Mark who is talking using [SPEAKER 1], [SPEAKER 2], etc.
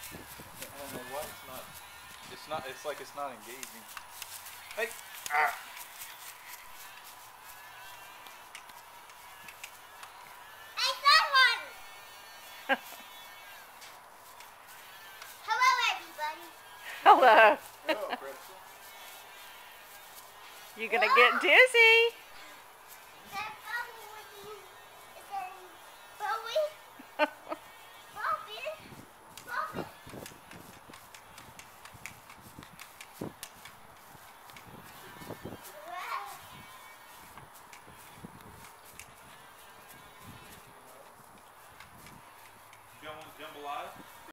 [SPEAKER 1] I don't know why it's not. It's not. It's like it's not engaging. Hey. Ah.
[SPEAKER 2] I saw one. Hello, everybody.
[SPEAKER 3] Hello.
[SPEAKER 1] Hello, Pretzel.
[SPEAKER 3] You're gonna get dizzy.
[SPEAKER 2] That Bobby was is that Bowie? Bobby.
[SPEAKER 1] You want to jump alive?